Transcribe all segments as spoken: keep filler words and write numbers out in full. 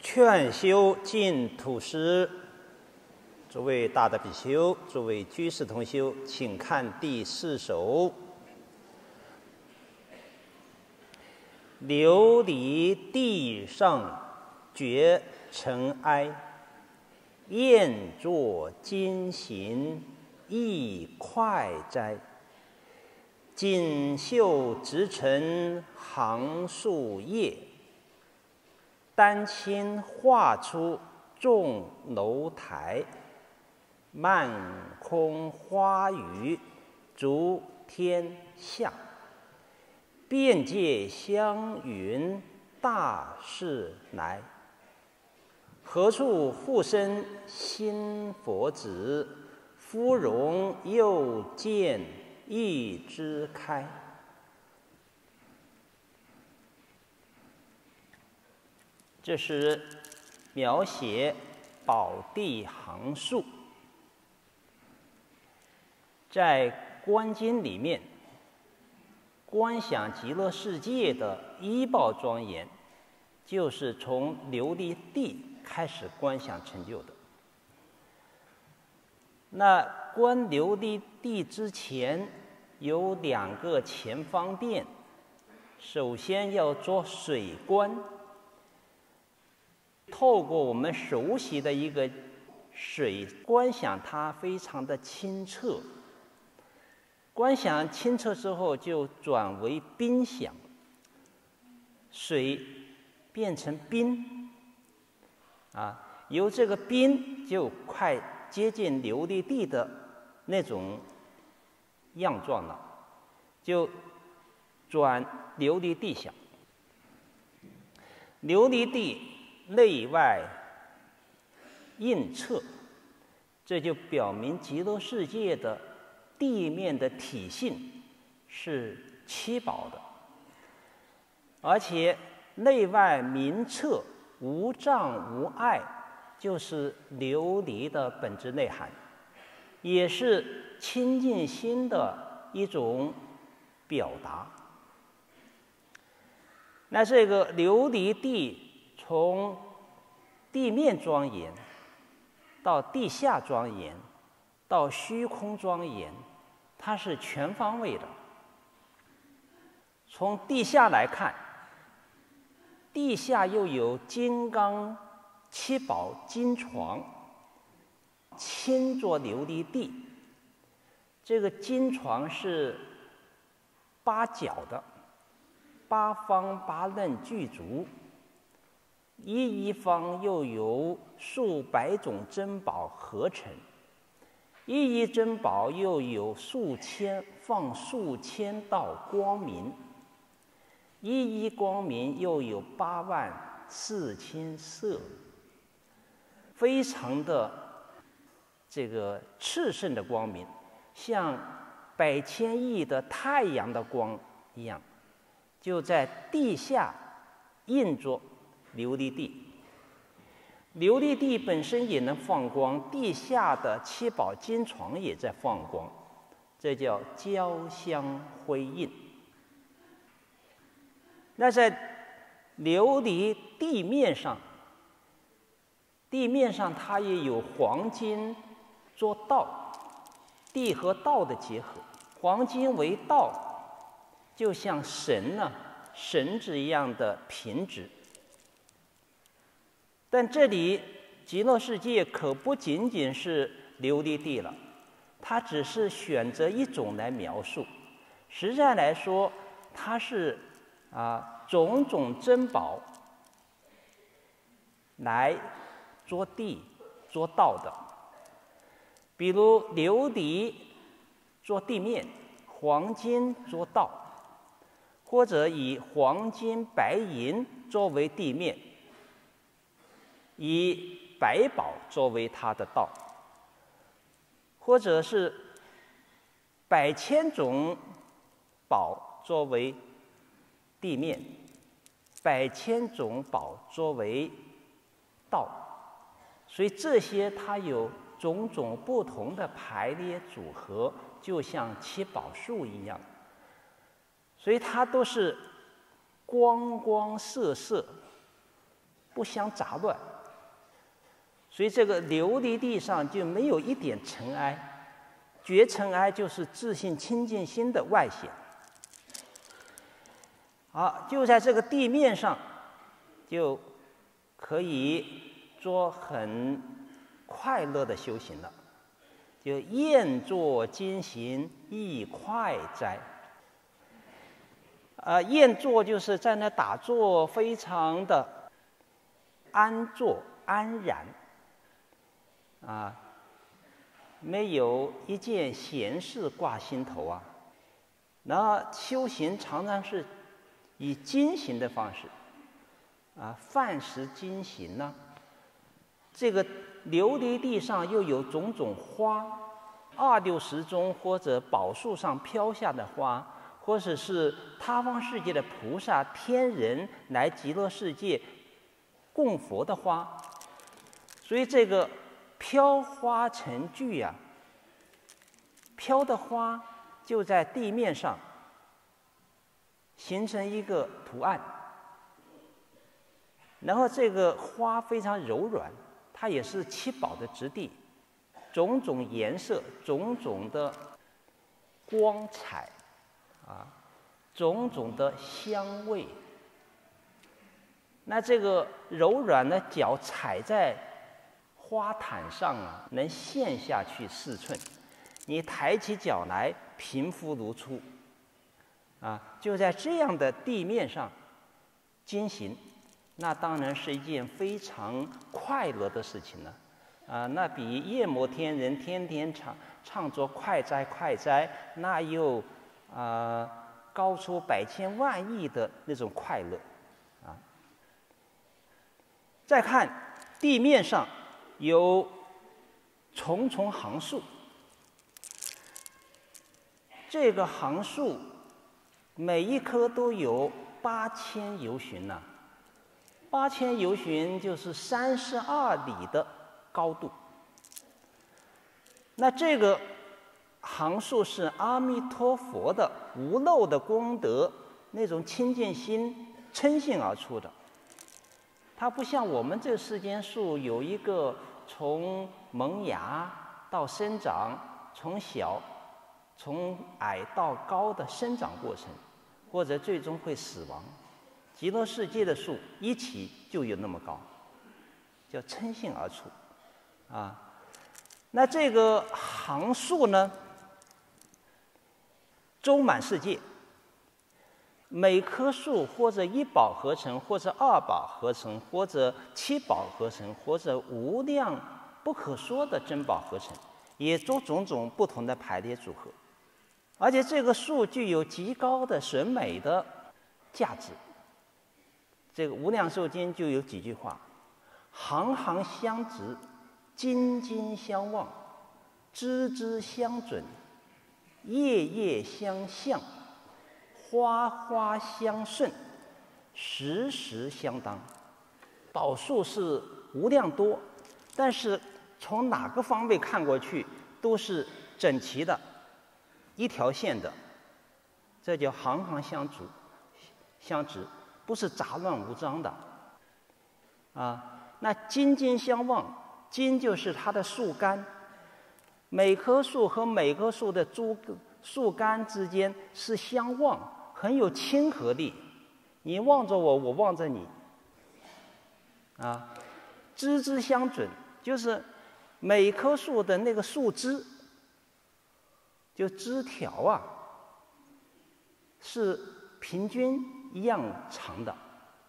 劝修净土师，诸位大德比丘，诸位居士同修，请看第四首。琉璃地上觉尘埃，燕作金行亦快哉。锦绣直成行树叶，丹青画出众楼台。漫空花雨足天下，遍界香云大势来。何处复生新佛子？芙蓉又见一枝开。这是描写宝地行树。在观经里面，观想极乐世界的依报庄严，就是从琉璃地开始观想成就的。那观琉璃地之前有两个前方便，首先要做水观，透过我们熟悉的一个水观想它非常的清澈。观想清澈之后，就转为冰想，水变成冰，啊，由这个冰就快接近琉璃地的那种样状了，就转琉璃地想。琉璃地内外映澈，这就表明极乐世界的地面的体性是七宝的，而且内外明澈，无障无碍，就是琉璃的本质内涵，也是清净心的一种表达。那这个琉璃地从地面庄严到地下庄严到虚空庄严，它是全方位的。从地下来看，地下又有金刚七宝金床，倾着琉璃地。这个金床是八角的，八方八刃具足，一一方又有数百种珍宝合成，一一珍宝又有数千放数千道光明，一一光明又有八万四千色，非常的这个炽盛的光明，像百千亿的太阳的光一样，就在地下映着琉璃地。琉璃地本身也能放光，地下的七宝金床也在放光，这叫交相辉映。那在琉璃地面上，地面上它也有黄金做道，地和道的结合，黄金为道，就像绳呢、绳子一样的平直。但这里极乐世界可不仅仅是琉璃地了，它只是选择一种来描述。实在来说，它是啊种种珍宝来做地做道的。比如琉璃做地面，黄金做道，或者以黄金白银作为地面，以百宝作为它的道，或者是百千种宝作为地面，百千种宝作为道，所以这些它有种种不同的排列组合，就像七宝树一样，所以它都是光光色色， 不相杂乱，所以这个琉璃地上就没有一点尘埃，绝尘埃就是自信清净心的外显。好，就在这个地面上，就可以做很快乐的修行了。就宴坐精行亦快哉。呃，宴坐就是在那打坐，非常的安坐安然，啊，没有一件闲事挂心头啊。然后修行常常是以精行的方式，啊，饭食精行呢。这个琉璃地上又有种种花，二六时中或者宝树上飘下的花，或者是他方世界的菩萨、天人来极乐世界供佛的花，所以这个飘花成聚啊，飘的花就在地面上形成一个图案，然后这个花非常柔软，它也是七宝的质地，种种颜色，种种的光彩，啊，种种的香味。那这个柔软的脚踩在花毯上啊，能陷下去四寸，你抬起脚来，平复如初。啊，就在这样的地面上经行，那当然是一件非常快乐的事情了。啊，那比夜摩天人天天唱唱作快哉快哉，那又啊、呃、高出百千万亿的那种快乐啊。再看地面上有重重行树，这个行树每一棵都有八千由旬呐、啊，八千由旬就是三十二里的高度。那这个行树是阿弥陀佛的无漏的功德，那种清净心称性而出的。它不像我们这世间树有一个从萌芽到生长，从小从矮到高的生长过程，或者最终会死亡。极乐世界的树一起就有那么高，叫称性而出啊。那这个行树呢，周满世界，每棵树或者一宝合成，或者二宝合成，或者七宝合成，或者无量不可说的珍宝合成，也做种种不同的排列组合。而且这个树具有极高的审美的价值。这个《无量寿经》就有几句话：行行相直，金金相望，枝枝相准，叶叶相向，花花相顺，时时相当。宝树是无量多，但是从哪个方位看过去都是整齐的，一条线的，这叫行行相直，相直，不是杂乱无章的。啊，那金金相望，金就是它的树干，每棵树和每棵树的株树干之间是相望，很有亲和力。你望着我，我望着你。啊，枝枝相准，就是每棵树的那个树枝，就枝条啊，是平均一样长的。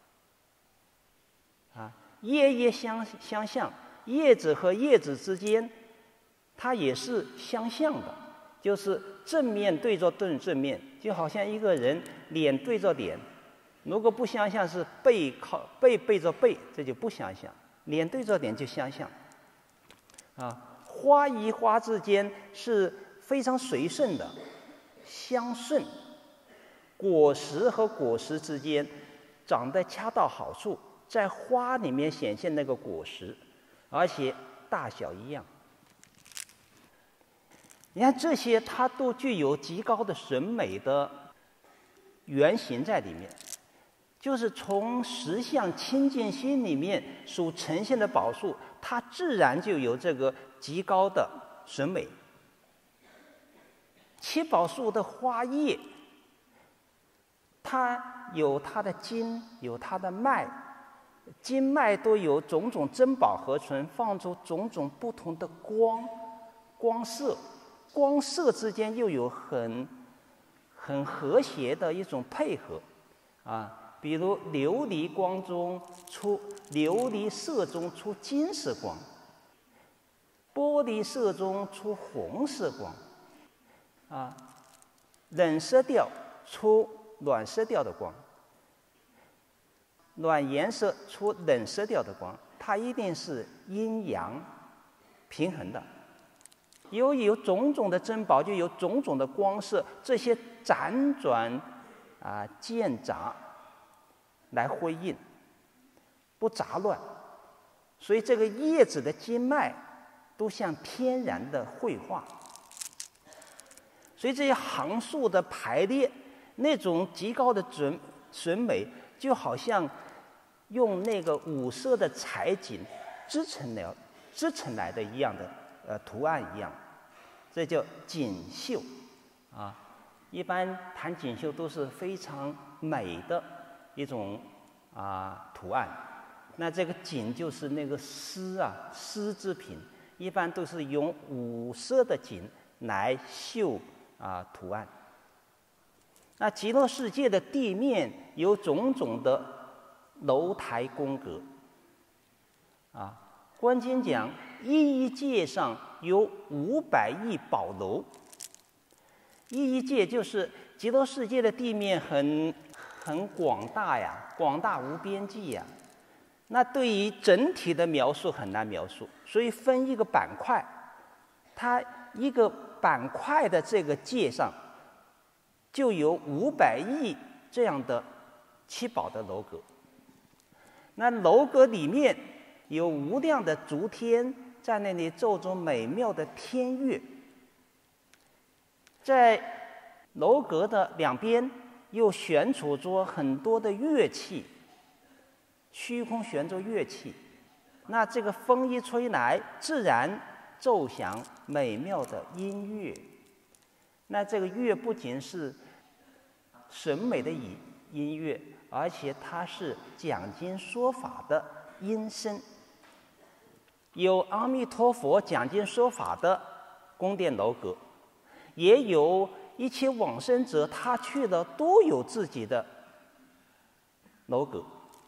啊，叶叶相相向，叶子和叶子之间，它也是相向的，就是正面对着正正面，就好像一个人脸对着脸，如果不相向是背靠背背着背，这就不相向；脸对着脸就相向。啊，花与花之间是非常随顺的，相顺。果实和果实之间长得恰到好处，在花里面显现那个果实，而且大小一样。你看这些，它都具有极高的审美的原型在里面。 就是从十相清净心里面所呈现的宝树，它自然就有这个极高的审美。七宝树的花叶，它有它的茎，有它的脉，经脉都有种种珍宝合成，放出种种不同的光光色，光色之间又有很很和谐的一种配合啊。比如琉璃光中出琉璃色中出金色光，玻璃色中出红色光，啊，冷色调出暖色调的光，暖颜色出冷色调的光，它一定是阴阳平衡的。由于有种种的珍宝，就有种种的光色，这些辗转啊间杂来辉映，不杂乱，所以这个叶子的经脉都像天然的绘画。所以这些行数的排列，那种极高的准审美，就好像用那个五色的彩锦织成了织成来的一样的呃图案一样，这叫锦绣啊。一般谈锦绣都是非常美的一种啊图案。那这个锦就是那个丝啊，丝织品，一般都是用五色的锦来绣啊图案。那极乐世界的地面有种种的楼台宫阁啊，观经讲一一界上有五百亿宝楼。一一界就是极乐世界的地面很很广大呀，广大无边际呀。那对于整体的描述很难描述，所以分一个板块，它一个板块的这个界上就有五百亿这样的七宝的楼阁。那楼阁里面有无量的烛天在那里奏着美妙的天乐，在楼阁的两边又悬储着很多的乐器，虚空悬着乐器，那这个风一吹来，自然奏响美妙的音乐。那这个乐不仅是审美的音音乐，而且它是讲经说法的音声。有阿弥陀佛讲经说法的宫殿楼阁，也有一切往生者他去了都有自己的楼阁。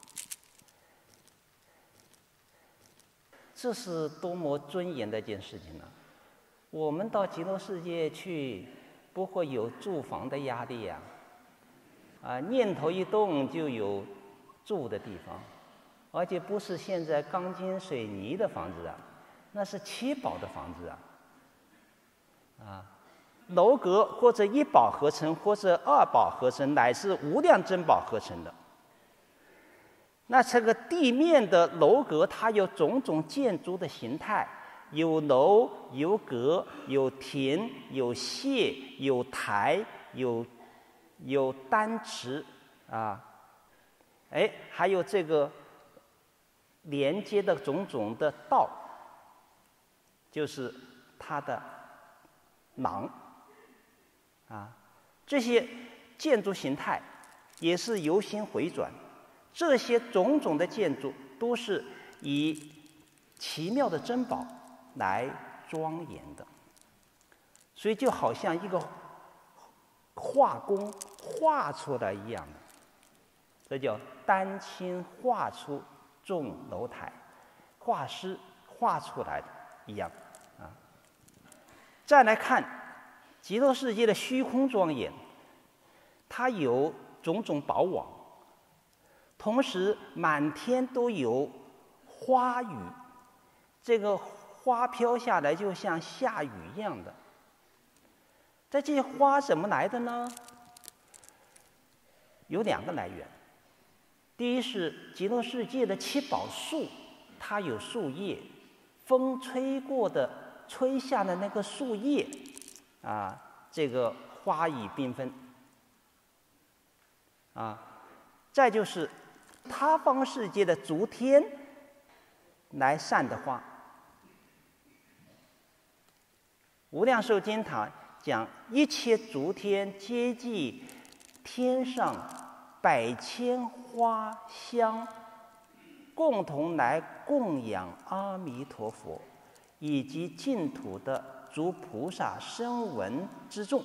这是多么尊严的一件事情呢、啊！我们到极乐世界去，不会有住房的压力呀、啊，啊，念头一动就有住的地方，而且不是现在钢筋水泥的房子啊，那是七宝的房子啊，啊，楼阁或者一宝合成，或者二宝合成，乃至无量珍宝合成的。那这个地面的楼阁，它有种种建筑的形态，有楼、有阁、有亭、有榭、有台、有有丹池啊，哎，还有这个连接的种种的道，就是它的廊啊，这些建筑形态也是由心回转。这些种种的建筑都是以奇妙的珍宝来庄严的，所以就好像一个画工画出来一样的，这叫丹青画出众楼台，画师画出来的一样啊。再来看极乐世界的虚空庄严，它有种种宝网。同时，满天都有花雨，这个花飘下来就像下雨一样的。在这些花怎么来的呢？有两个来源。第一是极乐世界的七宝树，它有树叶，风吹过的、吹下的那个树叶，啊，这个花雨缤纷，啊。 再就是他方世界的诸天来散的花。无量寿经堂讲一切诸天皆即天上百千花香，共同来供养阿弥陀佛以及净土的诸菩萨声闻之众。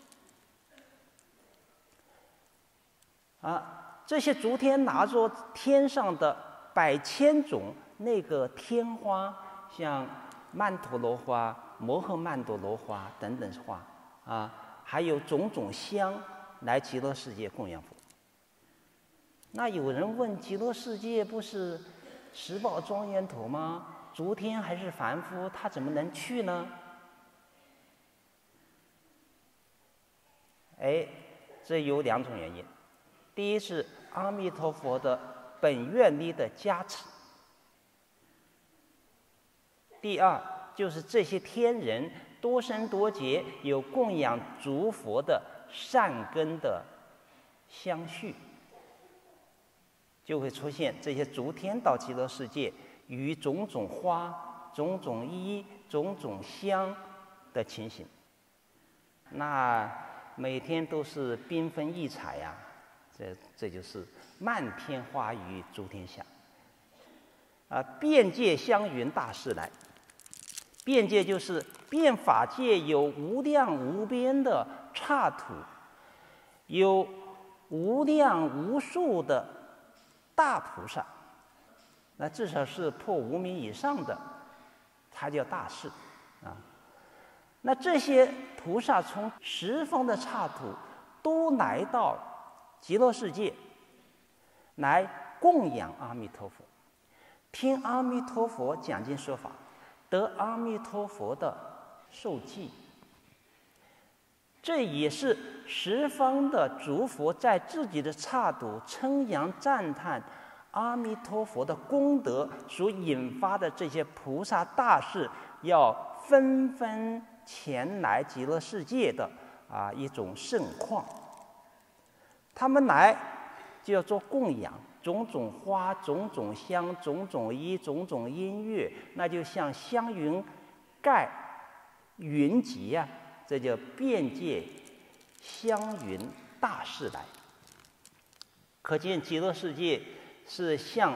啊，这些诸天拿着天上的百千种那个天花，像曼陀罗花、摩诃曼陀罗花等等花啊，还有种种香来极乐世界供养佛。那有人问：极乐世界不是十宝庄严土吗？诸天还是凡夫，他怎么能去呢？哎，这有两种原因。第一是阿弥陀佛的本愿力的加持，第二就是这些天人多生多劫有供养诸佛的善根的相续，就会出现这些诸天到极乐世界与种种花、种种衣、种种香的情形。那每天都是缤纷异彩呀、啊，这这就是漫天花雨诸天下。啊，遍界香云大士来，遍界就是遍法界有无量无边的刹土，有无量无数的大菩萨，那至少是破无名以上的，它叫大士啊。那这些菩萨从十方的刹土都来到极乐世界，来供养阿弥陀佛，听阿弥陀佛讲经说法，得阿弥陀佛的受记。这也是十方的诸佛在自己的刹土称扬赞叹阿弥陀佛的功德所引发的这些菩萨大士，要纷纷前来极乐世界的啊一种盛况。他们来就要做供养，种种花、种种香、种种衣、种种音乐，那就像香云盖云集呀、啊，这叫遍界香云大士来。可见极乐世界是向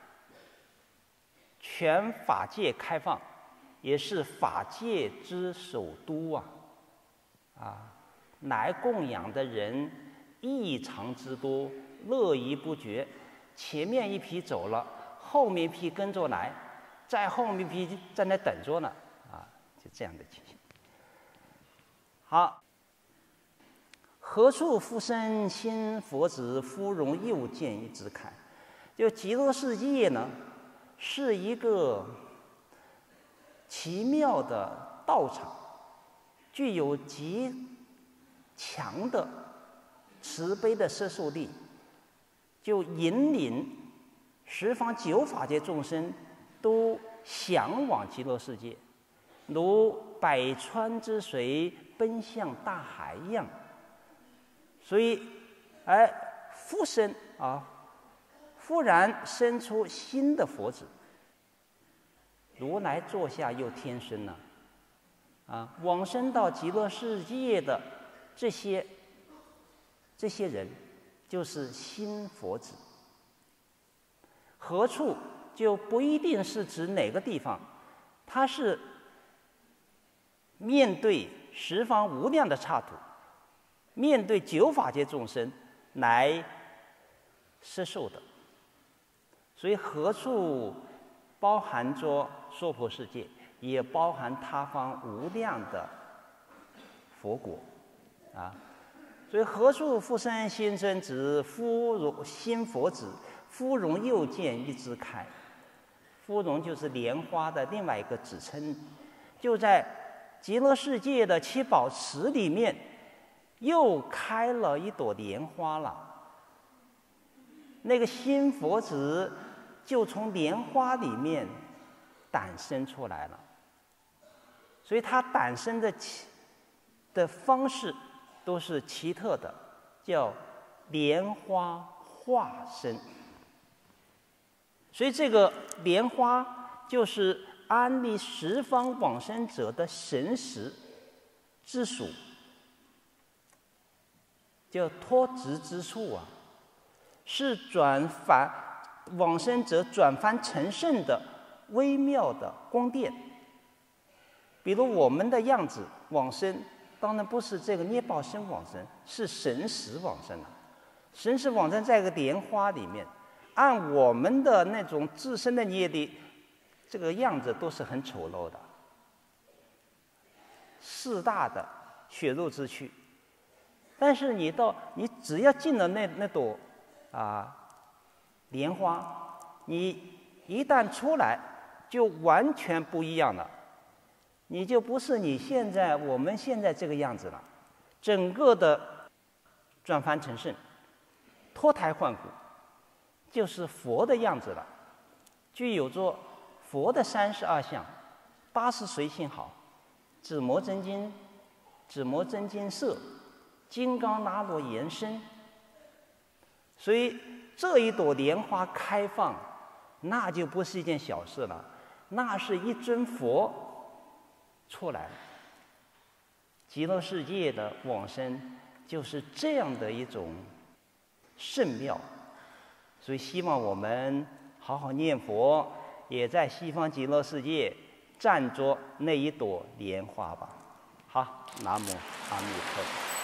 全法界开放，也是法界之首都啊！啊，来供养的人异常之多，络绎不绝。前面一批走了，后面一批跟着来，再后面一批在那等着呢，啊，就这样的情形。好，何处复生新佛子，芙蓉又见一枝开。就极乐世界呢，是一个奇妙的道场，具有极强的慈悲的摄受力，就引领十方九法界众生都向往极乐世界，如百川之水奔向大海一样。所以，而复生啊，忽然生出新的佛子。如来座下又天生了，啊，往生到极乐世界的这些这些人，就是新佛子。何处就不一定是指哪个地方，它是面对十方无量的刹土，面对九法界众生来摄受的。所以何处包含着娑婆世界，也包含他方无量的佛国啊。所以何处复生新生子，芙蓉新佛子，芙蓉又见一枝开。芙蓉就是莲花的另外一个指称，就在极乐世界的七宝池里面，又开了一朵莲花了。那个新佛子就从莲花里面诞生出来了，所以它诞生的的方式都是奇特的，叫莲花化身。所以这个莲花就是安立十方往生者的神识之属，就托植之处啊，是转凡往生者转凡成圣的微妙的光电。比如我们的样子往生，当然不是这个捏报身往生，是神识往生啊。神识往生在一个莲花里面，按我们的那种自身的业力，这个样子都是很丑陋的，四大的血肉之躯。但是你到你只要进了那那朵啊莲花，你一旦出来，就完全不一样了。你就不是你现在我们现在这个样子了，整个的转凡成圣，脱胎换骨，就是佛的样子了，具有着佛的三十二相，八十随性好，紫磨真金，紫磨真金色，金刚拿罗延伸。所以这一朵莲花开放，那就不是一件小事了，那是一尊佛出来了。极乐世界的往生就是这样的一种圣妙，所以希望我们好好念佛，也在西方极乐世界站着那一朵莲花吧。好，南无阿弥陀佛。